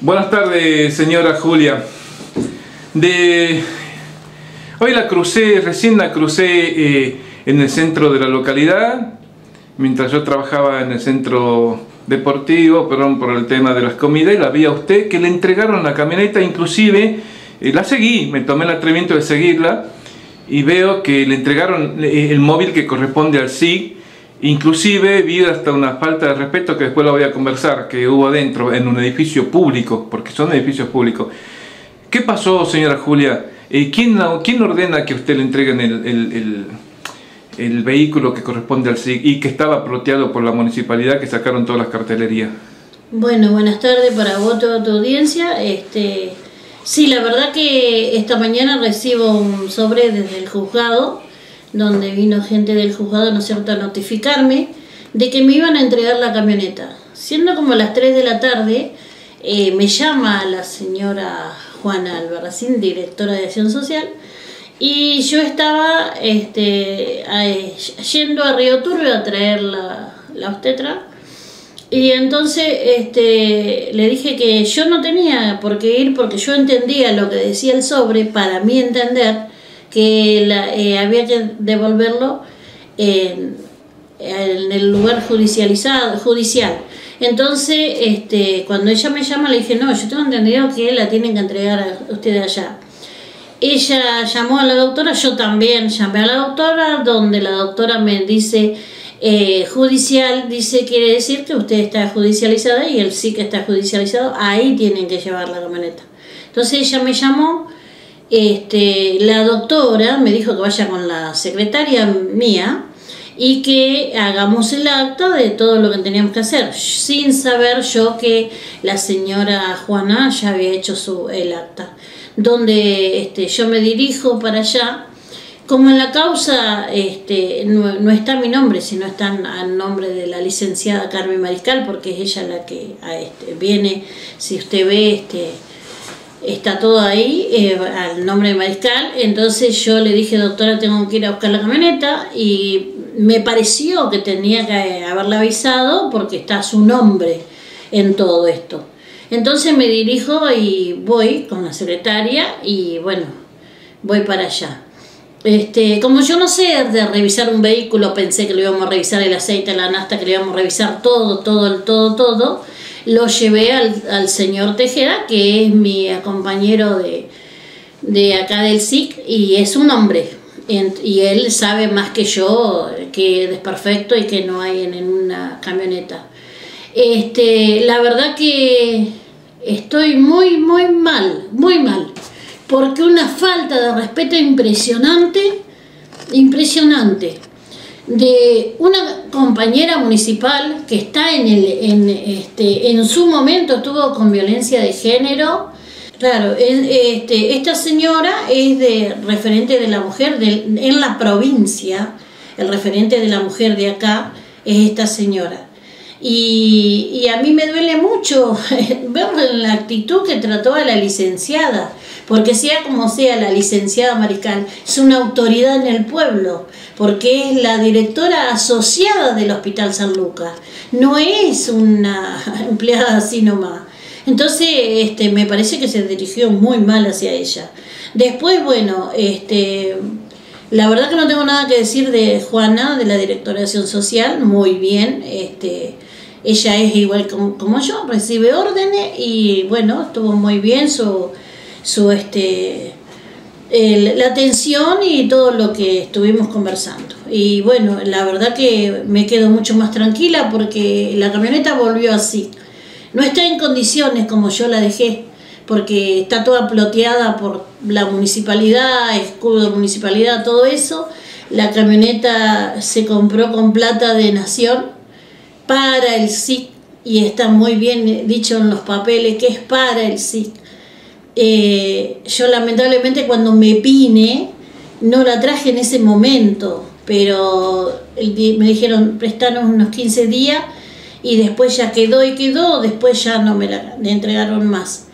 Buenas tardes, señora Julia. Hoy recién la crucé en el centro de la localidad, mientras yo trabajaba en el centro deportivo, perdón por el tema de las comidas, y la vi a usted que le entregaron la camioneta, inclusive la seguí, me tomé el atrevimiento de seguirla y veo que le entregaron el móvil que corresponde al SIC. Inclusive vi hasta una falta de respeto que después lo voy a conversar, que hubo adentro en un edificio público, porque son edificios públicos. ¿Qué pasó, señora Julia? ¿Quién ordena que usted le entreguen el vehículo que corresponde al SIC y que estaba ploteado por la municipalidad, que sacaron todas las cartelerías? Bueno, buenas tardes para vos, toda tu audiencia. Sí, la verdad que esta mañana recibo un sobre desde el juzgado, donde vino gente del juzgado, ¿no es cierto?, a notificarme de que me iban a entregar la camioneta. Siendo como las 3 de la tarde, me llama la señora Juana Albarracín, directora de Acción Social, y yo estaba yendo a Río Turbio a traer la obstetra, y entonces le dije que yo no tenía por qué ir, porque yo entendía lo que decía el sobre, para mí entender que había que devolverlo en el lugar judicial. Entonces, cuando ella me llama, le dije, no, yo tengo entendido que la tienen que entregar a ustedes allá. Ella llamó a la doctora, yo también llamé a la doctora, donde la doctora me dice, judicial, quiere decir que usted está judicializada y él sí que está judicializado, ahí tienen que llevar la camioneta. Entonces ella me llamó. La doctora me dijo que vaya con la secretaria mía y que hagamos el acta de todo lo que teníamos que hacer, sin saber yo que la señora Juana ya había hecho el acta, donde yo me dirijo para allá. Como en la causa no está mi nombre, sino está al nombre de la licenciada Carmen Mariscal, porque es ella la que viene, si usted ve, está todo ahí, al nombre de Mariscal. Entonces yo le dije, doctora, tengo que ir a buscar la camioneta, y me pareció que tenía que haberla avisado porque está su nombre en todo esto. Entonces me dirijo y voy con la secretaria y bueno, voy para allá. Como yo no sé de revisar un vehículo, pensé que le íbamos a revisar el aceite, la nafta, que le íbamos a revisar todo. Lo llevé al señor Tejeda, que es mi compañero de acá del SIC, y es un hombre. Y él sabe más que yo que es desperfecto y que no hay en una camioneta. La verdad que estoy muy mal, porque una falta de respeto impresionante, de una compañera municipal que está en su momento estuvo con violencia de género. Claro, esta señora es referente de la mujer en la provincia. El referente de la mujer de acá es esta señora. Y a mí me duele mucho ver la actitud que trató a la licenciada, porque sea como sea, la licenciada Mariscal es una autoridad en el pueblo, porque es la directora asociada del Hospital San Lucas, no es una empleada así nomás. Entonces me parece que se dirigió muy mal hacia ella. Después, bueno, la verdad que no tengo nada que decir de Juana, de la directora de Acción Social, muy bien. Ella es igual como yo, recibe órdenes y bueno, estuvo muy bien la atención y todo lo que estuvimos conversando. Y bueno, la verdad que me quedo mucho más tranquila porque la camioneta volvió así. No está en condiciones como yo la dejé, porque está toda ploteada por la municipalidad, escudo de municipalidad, todo eso. La camioneta se compró con plata de Nación para el SIC, y está muy bien dicho en los papeles que es para el SIC. Yo lamentablemente cuando me vine no la traje en ese momento, pero me dijeron prestanos unos 15 días y después ya quedó, después ya no me la entregaron más.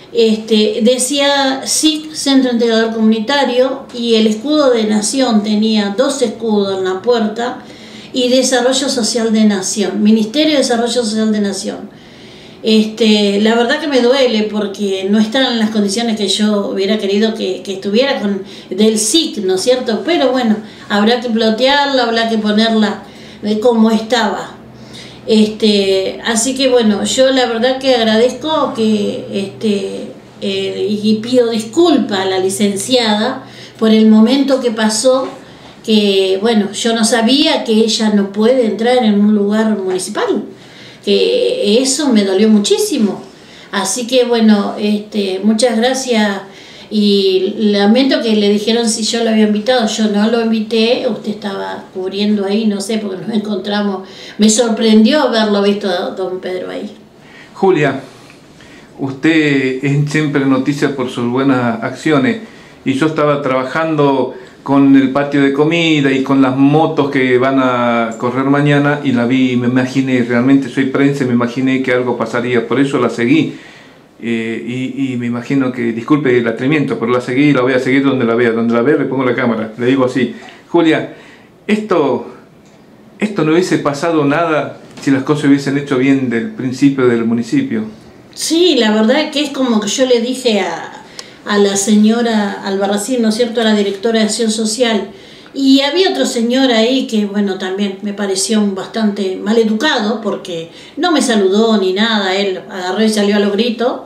Decía SIC, Centro Integrador Comunitario, y el escudo de Nación tenía 2 escudos en la puerta, y Desarrollo Social de Nación, Ministerio de Desarrollo Social de Nación. La verdad que me duele porque no están en las condiciones que yo hubiera querido que estuviera con del SIC, ¿no es cierto? Pero bueno, habrá que plotearla, habrá que ponerla de cómo estaba. Así que bueno, yo la verdad que agradezco que y pido disculpas a la licenciada por el momento que pasó, que bueno, yo no sabía que ella no puede entrar en un lugar municipal, que eso me dolió muchísimo. Así que bueno, muchas gracias y lamento que le dijeron si yo lo había invitado. Yo no lo invité, usted estaba cubriendo ahí, no sé, porque nos encontramos. Me sorprendió haberlo visto a don Pedro ahí. Julia, usted es siempre noticia por sus buenas acciones y yo estaba trabajando con el patio de comida y con las motos que van a correr mañana y la vi y me imaginé, realmente soy prensa y me imaginé que algo pasaría, por eso la seguí y me imagino que, disculpe el atrevimiento, pero la seguí y la voy a seguir donde la vea le pongo la cámara, le digo así, Julia, esto no hubiese pasado nada si las cosas hubiesen hecho bien del principio del municipio. Sí, la verdad es que es como que yo le dije a la señora Albarracín, ¿no es cierto?, a la directora de Acción Social, y había otro señor ahí que, bueno, también me pareció bastante mal educado, porque no me saludó ni nada, él agarró y salió a los gritos.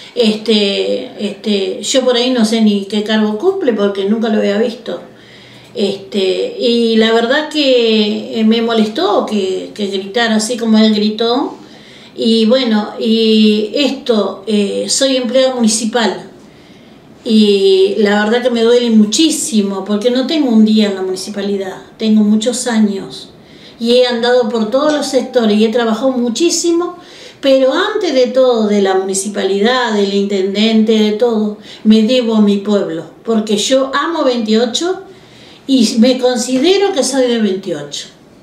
Yo por ahí no sé ni qué cargo cumple, porque nunca lo había visto. Y la verdad que me molestó que gritara así como él gritó, y bueno, soy empleada municipal, y la verdad que me duele muchísimo porque no tengo un día en la municipalidad, tengo muchos años y he andado por todos los sectores y he trabajado muchísimo, pero antes de todo, de la municipalidad, del intendente, de todo, me debo a mi pueblo, porque yo amo 28 y me considero que soy de 28.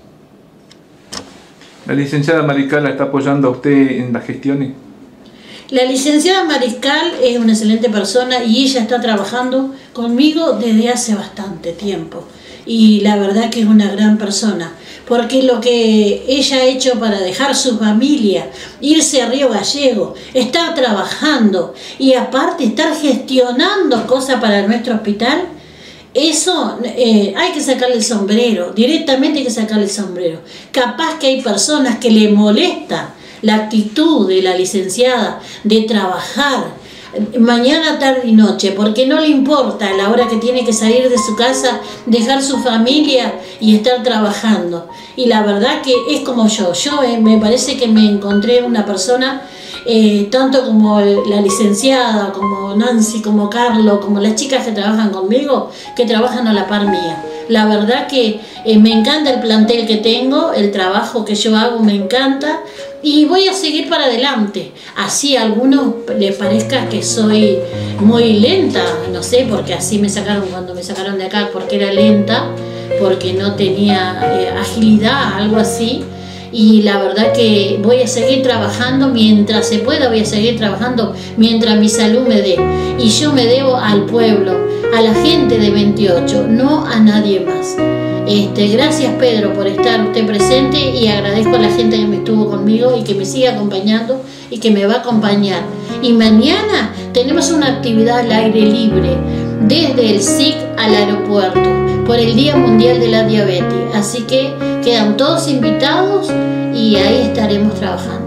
¿La licenciada Mariscal la está apoyando a usted en las gestiones? La licenciada Mariscal es una excelente persona y ella está trabajando conmigo desde hace bastante tiempo. Y la verdad que es una gran persona, porque lo que ella ha hecho para dejar su familia, irse a Río Gallego, estar trabajando y aparte estar gestionando cosas para nuestro hospital, eso hay que sacarle el sombrero, directamente hay que sacarle el sombrero. Capaz que hay personas que le molesta la actitud de la licenciada de trabajar mañana, tarde y noche, porque no le importa la hora que tiene que salir de su casa, dejar su familia y estar trabajando. Y la verdad que es como yo me parece que me encontré una persona, tanto como la licenciada, como Nancy, como Carlos, como las chicas que trabajan conmigo, que trabajan a la par mía. La verdad que me encanta el plantel que tengo, el trabajo que yo hago me encanta y voy a seguir para adelante. Así a algunos les parezca que soy muy lenta, no sé, porque así me sacaron cuando me sacaron de acá, porque era lenta, porque no tenía agilidad, algo así. Y la verdad que voy a seguir trabajando mientras se pueda, voy a seguir trabajando mientras mi salud me dé. Y yo me debo al pueblo, a la gente de 28, no a nadie más. Gracias Pedro por estar usted presente y agradezco a la gente que me estuvo conmigo y que me sigue acompañando y que me va a acompañar. Y mañana tenemos una actividad al aire libre desde el SIC al aeropuerto por el Día Mundial de la Diabetes. Así que quedan todos invitados y ahí estaremos trabajando.